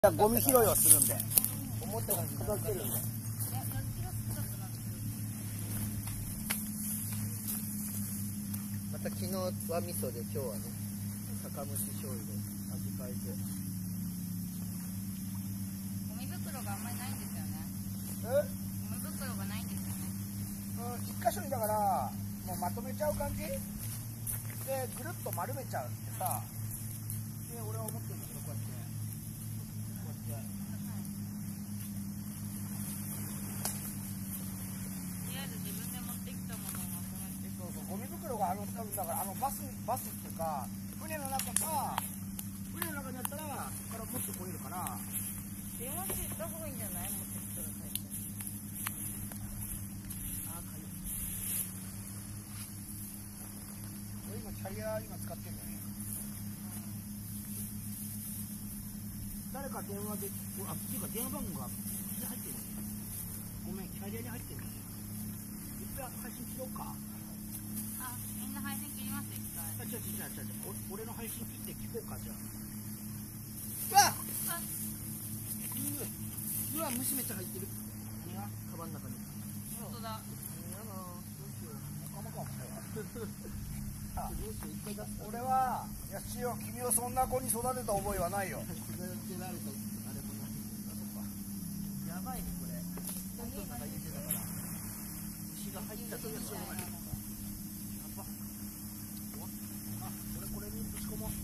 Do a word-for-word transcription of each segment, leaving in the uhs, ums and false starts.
ゴミ拾いをするんで、思った感じ片付けるんで。 また昨日は味噌で今日はね、酒蒸し醤油で味変えて。 ゴミ袋があんまりないんですよね。 え？ ゴミ袋がないんですよね。 うん、一箇所にだからもうまとめちゃう感じで、ぐるっと丸めちゃうってさ。で、俺は思ってるんだけど、こうやってこうやってとりあえず自分で持ってきたものをまとめて。 そうそう、ゴミ袋があの多分だからあのバスバスっていうか船の中か船の中にあったらここから持ってこれるから。 電話して行った方がいいんじゃない？持ってきたら最初。 あー、かゆい。俺今キャリア今使ってんだよね。誰か電話で、あ、っていうか電話番号が入ってるね。ごめん、キャリアに入ってるね。一回配信切ろうか。 あ、みんな配信切ります一回。 あ、違う違う違う違う、俺の配信切って聞こうか、じゃあ。うわっ、 あ、 うわ、虫めっちゃ入ってる。何がカバンの中に。 本当だ。 やだ、どうしよう。なかなかあ、どうしよう、一回出す。俺は、いや、しよう、君をそんな子に育てた覚えはないよ。育てられたあれもない。あ、そっか。やばいね、これ。テントの中入れてたから。虫が入った時はしょうがない。やば。あ、俺これにぶち込もう。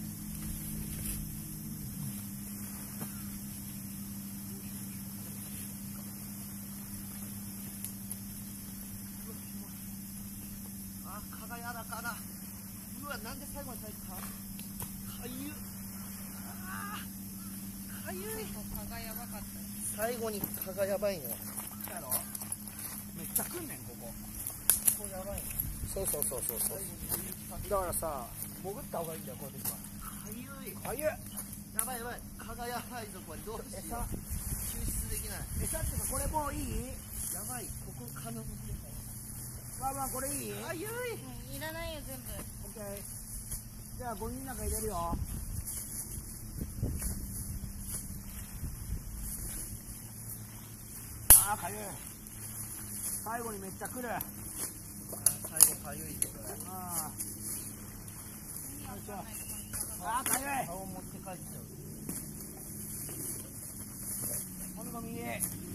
あ、蚊がやらかだ。うわ、なんで最後に咲いた？かゆっ。あー、かゆい。 蚊がやばかった。 最後に蚊がやばいね。 やろ？めっちゃ来んねん、ここ。ここやばいね。 そうそうそうそうそう。 だからさ、潜った方がいいんだよ、こういう時は。 かゆい。 かゆい。 やばいやばい。蚊がやばいぞ、これ。どうしよ餌、 う。救出できない。 餌っていうか、これもういい？ やばい。ここ蚊の持ってたよ。 まあまあ、これいい？ かゆい。 うん、いらないよ全部。 オッケー。じゃあ、ゴミの中入れるよ。あー、かゆい。最後にめっちゃ来る。 最後かゆいぞ、これ。 あ意味わかんないとこに蚊ー、 が。 あー、かゆい。 顔持って帰っちゃう。 ゴミゴミ。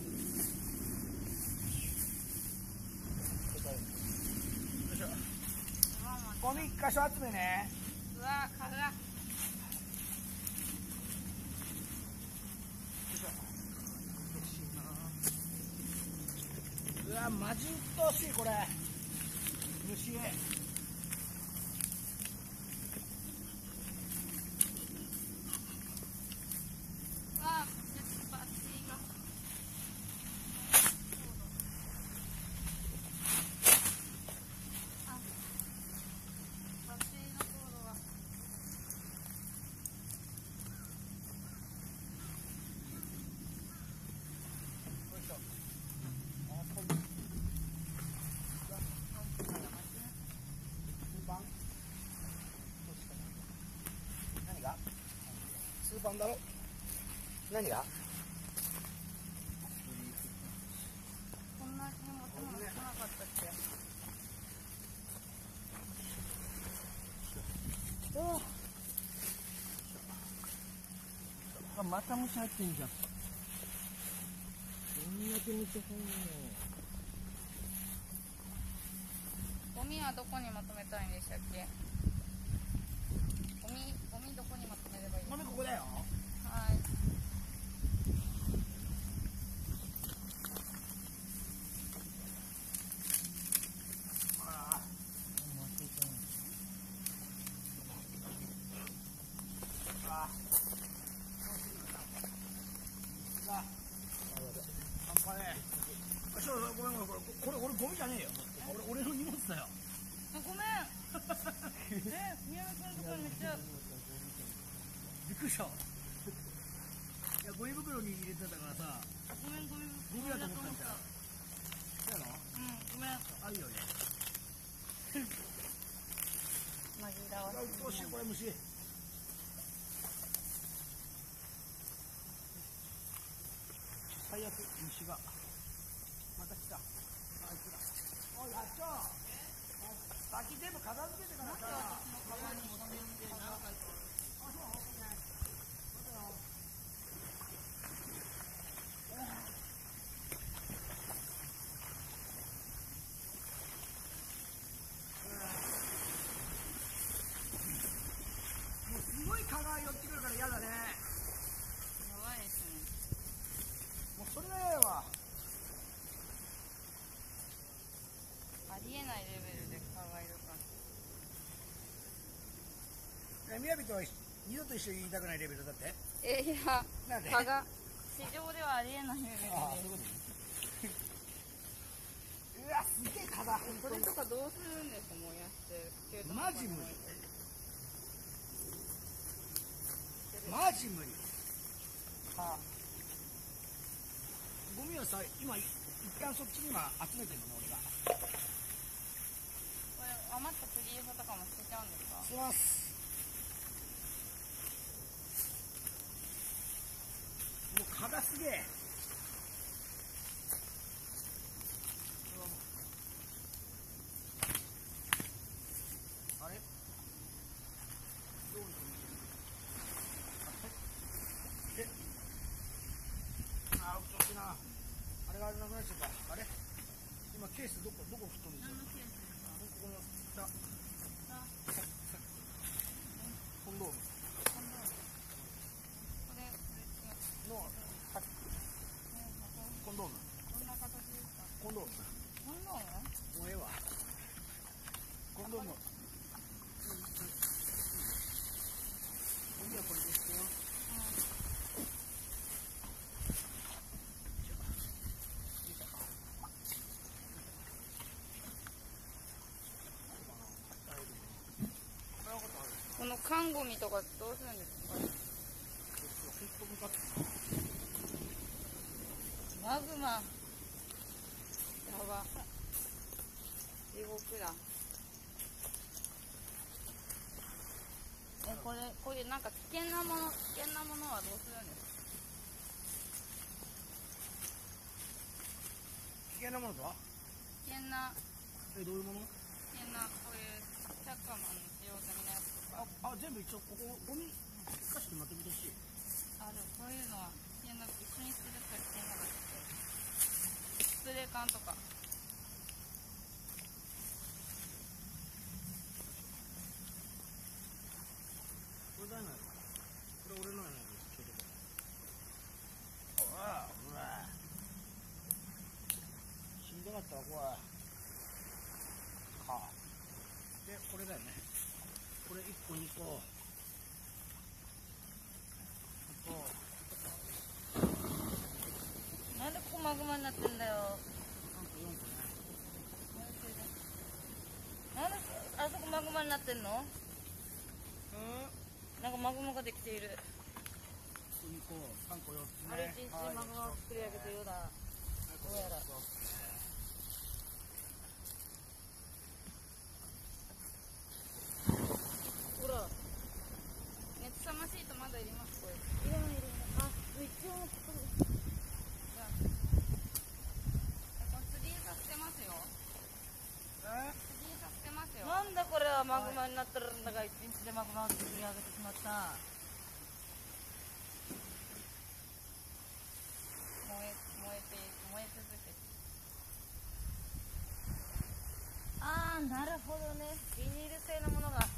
ゴミ一箇所集めね。 うわ、蚊が。 うわ、マジうっとうしい、これ。虫。 うわ、バッテリーが。あ、バッテリーのコードは。 何が？スーパンだろ？何が？ こんなに持ってもらってなかったっけ？ あ、また虫入ってんじゃん。 どんだけ見てほんの。 ゴミはどこにまとめたいんでしたっけ？ゴミ、ゴミどこにまとめればいい？ ゴミここだよ。 はい。 ああ。ああ。さあ。半端ねえ。ちょっとごめんごめん、これこれ俺ゴミじゃねえよ。俺俺の荷物だよ。 あ、ごめん。え、宮野君とかめっちゃ。 びっくりした。いや、ゴミ袋に入れてたからさ。 ごめん、ゴミゴミだと思ったんじゃん。そうやろ？ うん、ごめん。 あ、いいよいいよ。 紛らわしい。 どうしようこれ虫。 やつ虫がまた来た。あいつだ。おいやっちょ先全部片付けてからさ。 私のカバンにもみで何回かもうすごい蚊が寄ってくるから嫌だね。 やばいですね。 もうそれが嫌やわ。 ありえないレベルで蚊がいるから。 え、みやびとは二度と一緒に言いたくないレベルだって。 えいや、 なんで蚊が市場ではありえないレベルで。 ああ、そういうことね。うわ、すげえ蚊だ。 それとかどうするんですか、燃やして。 マジ無理。マジ無理。はあ、ゴミをさ、今一旦そっちに今集めてるのね、俺が。 これ余ったプリエサとかも捨てちゃうんですか？ 捨てます。もう蚊がすげえ。あれどうえああ、うっとうしいな。あれがなくなっちゃった。あれ今ケースどこどこ吹っ飛んでるの？ 何のケースですか？ ここの下。コンドームこれ、これ違う。 のはコンドーム。 どんな形ですか？ コンドーム。 コンドーム？ もうええわ。コンドーム。ほんじゃこれですよ。 この缶ゴミとかどうするんですか？マグマ。やば。地獄だ。え、これ、こういうなんか危険なもの、危険なものはどうするんですか？ 危険なものとは？ 危険な、 え、どういうもの？ 危険な、こういうチャッカマンの使用済みのやつとか。 あ、あ、全部一応ここゴミ一箇所にまとめてほしい。 あ、でもこういうのは危険な、一緒にすると危険なのって。スプレー缶とか。 これ誰なの？これ俺のやないの？ちょっと。おわ、ほら。しんどかったわ、これ。はあ。で、これだよね。これいっこ、にこ。あと、 なんでここマグマになってんだよ。 さんこ、よんこね。 なんであそこマグマになってんの？ うん。 なんかマグマができている。 にこ、さんこ、よっつね。 あれ一日でマグマを作り上げてるようだ。どうやら。ほら。熱さまシートまだいります？これ。いらないいらない。あ、一応ここで。じゃあ。これスリーサ捨てますよ。 え？ スリーサ捨てますよ。なんだこれはマグマになってるんだが、一日でマグマを作り上げてしまった。燃え、燃えて、燃え続けて。あー、なるほどね。ビニール製のものが。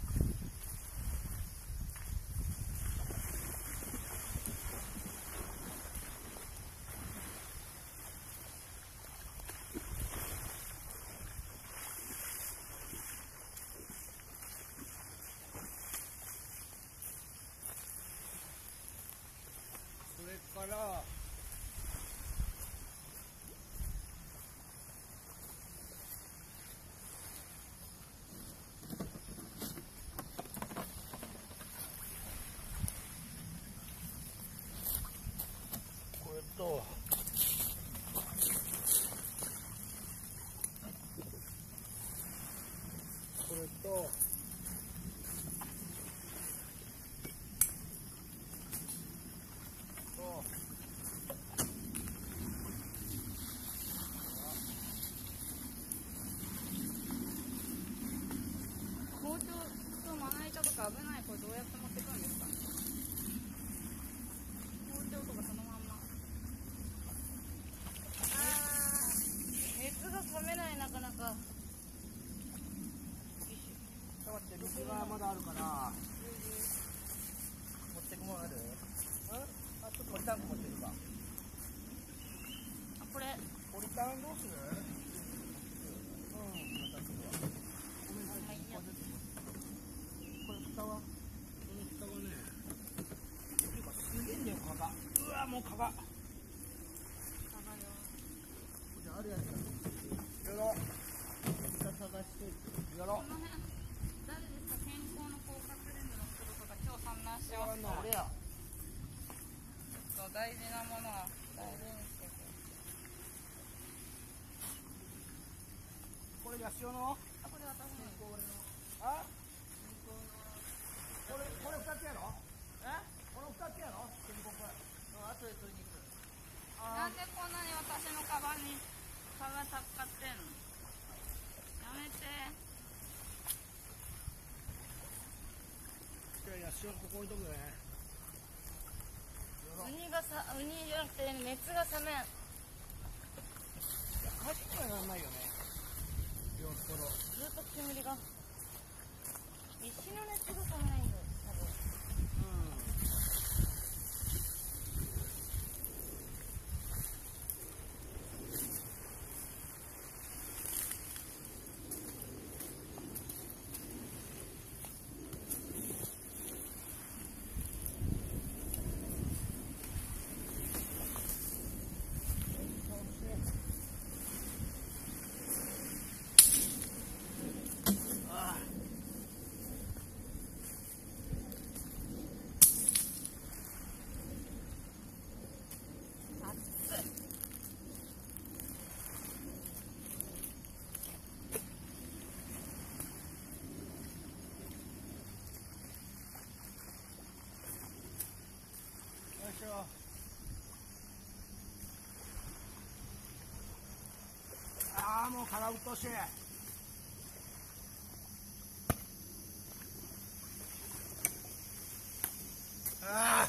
それからこれとこれととうわもう蚊がじゃああるやつだやろ探してやろこの辺誰ですか？健康の広角レンズの人とかが今日産卵してますか？ 俺やちょっと大事なものは大事にしてくこれヤシオのあ、これ私のあこれこれ二つやろえこの二つやろ全国あとで取りに行くなんでこんなに私のカバンに蚊がたっかってんの？やめて。 じゃあヤシオここにとくねウニがさ、ウニじゃなくて熱が冷めん。 火事にはなんないよねよっぽどずっと煙が。石の熱が冷めないんだよ、多分。 ああもう蚊がうっとうしいあ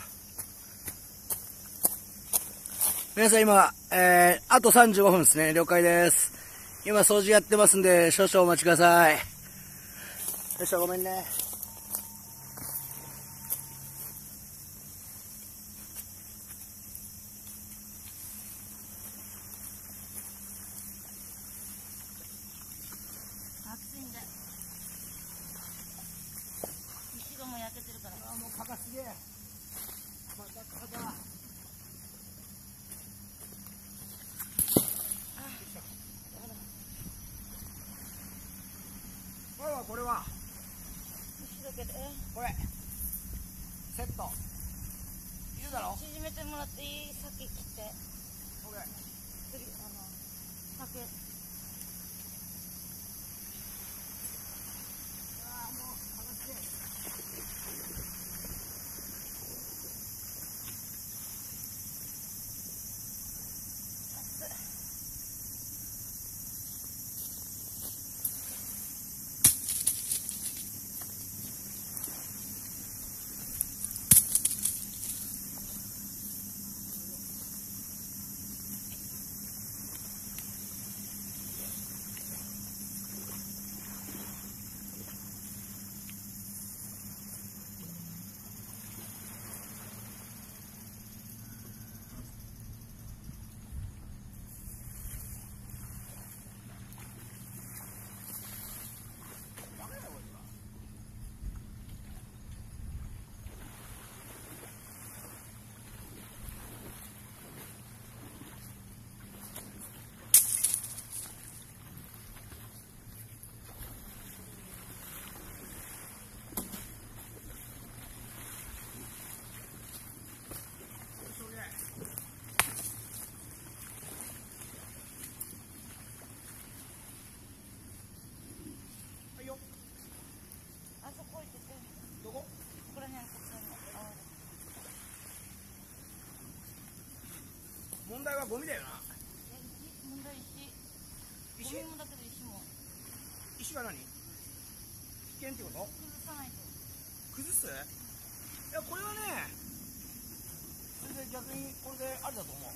皆さん今、えー、あとさんじゅうごふんですね。了解です。今掃除やってますんで少々お待ちください。よいしょ、ごめんね。 暑いんで。石がもう焼けてるから。 ああもう蚊がすげえ。また蚊だ。これはこれは石だけで。 これセットいるだろ。 縮めてもらっていい？先切って。 これ次、あの、酒。 ああもう蚊がすげえ。 あそこ行ってて。 どこ？ ここら辺、ここら辺。 問題はゴミだよな。 え、石、問題石。 石ゴミもだけど石も。 石が何？危険ってこと？ 崩さないと。 崩す？いやこれはね全然逆にこれでありだと思う。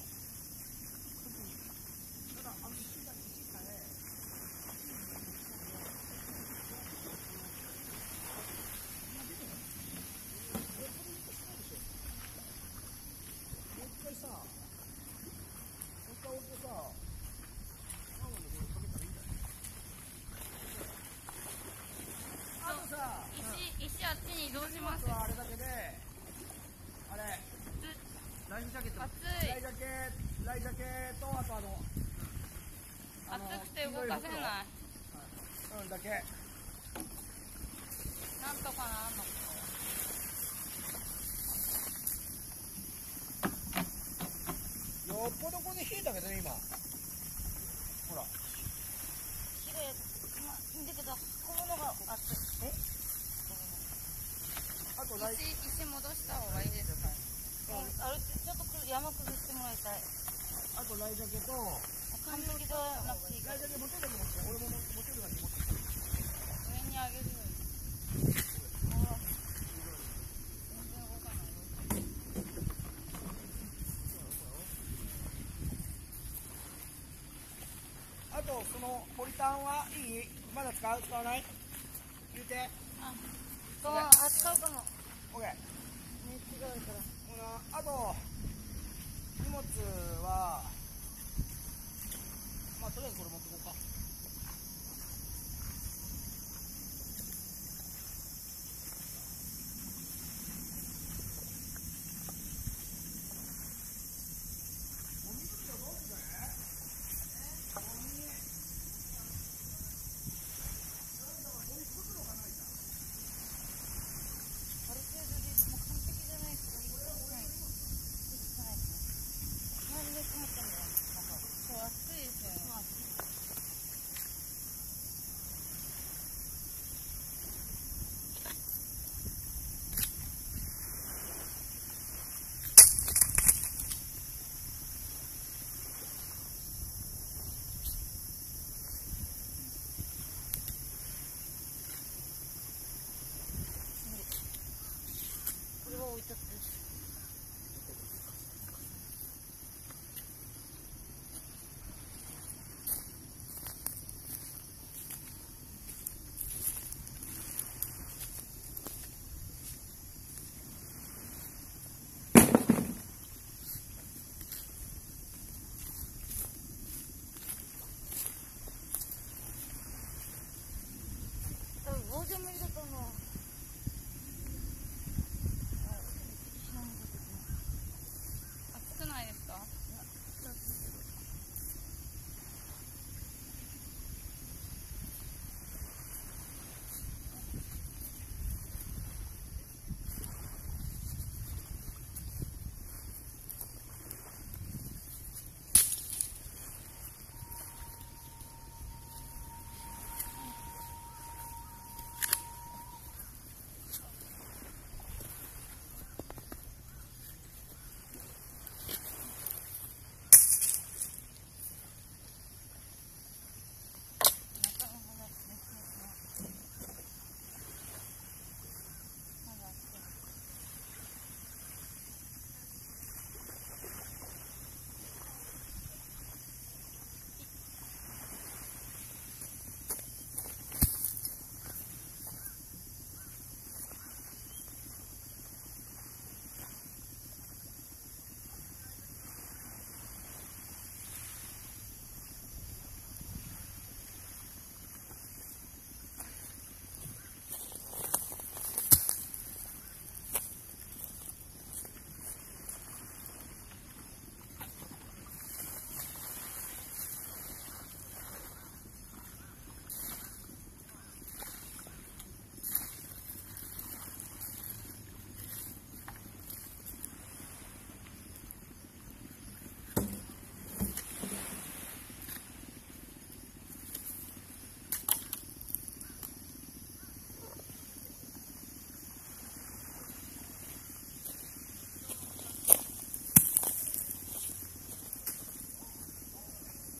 ただあの石が石さえ石あっちに移動します。 あれだけであれず何ライフジャケットも。 暑い。 ライジャケライジャケとあとあのあの暑くて動かせない。 うんだけ。 なんとかなんの。 よっぽどこれで冷えたけどね今。ほら。 綺麗。まあ、だけど小物が暑い。え？ あとライ石石戻した方がいいですか？あれちょっとく山崩してもらいたい。 あとライジャケと完璧ではなくていいから。 ライジャケ持てるだけ持って俺も持てるだけ持ってる。 上にあげるように。ほら。全然動かないよ。 あとそのポリタンはいい？まだ使う使わない？言うて。 あ、そう、あ、使うかも。 オッケー。 ね、違うから。 ほなあと